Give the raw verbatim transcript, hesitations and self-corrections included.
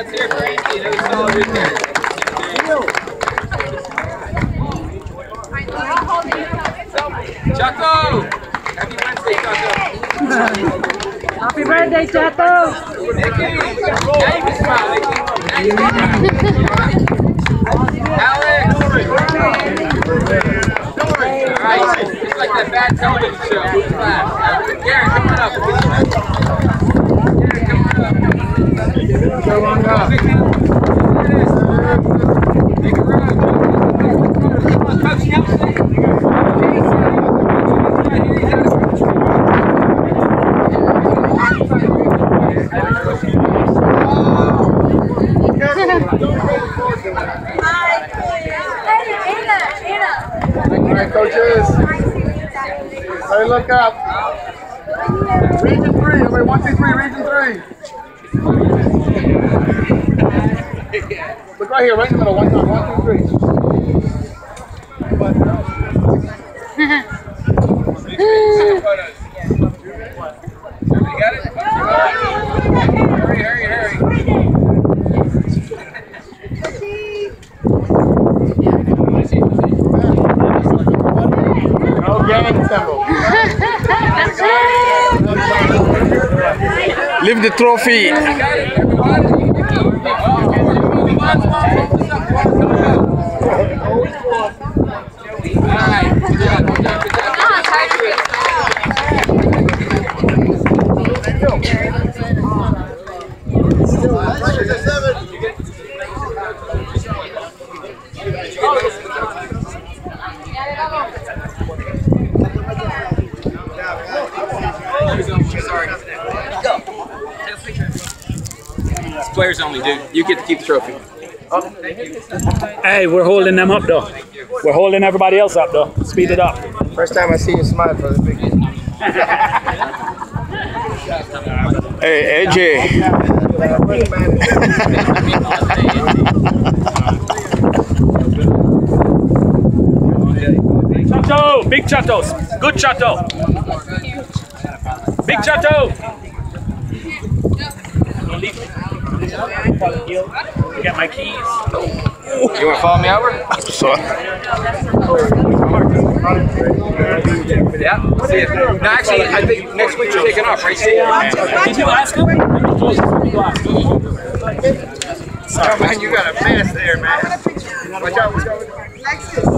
let's hear it for E T. That was solid right there. Chato! Happy Wednesday, Chato! Happy birthday, Chato! Nikki! Now you can smile, Nikki. Now you can smile. Alex! Alright, it's like that bad television show. Garen, come on up. Garen, come on up. Come on up. Make a run. Come on, Coach Nelson. Alright, coaches. Hey, look up. Region three. Everybody, one, two, three. Region three. Look right here, right in the middle. One time. One, two, three. You got it? Hurry, hurry, hurry. No gang symbol. Leave the trophy. You got it, everybody. All right. Good job, good job, good job. Players only, dude. You get to keep the trophy. Oh, thank you. Hey, we're holding them up though. We're holding everybody else up though. Speed it up. First time I see you smile for the big game. Hey, A J. Chato, big Chatos. Good Chato. Big Chato. You got my keys. You want to follow me over? So, Yeah. See you. No, actually, I think next week you're taking off, right? See you. Did you ask him? Oh, man, you got a mess there, man. Watch out, watch out.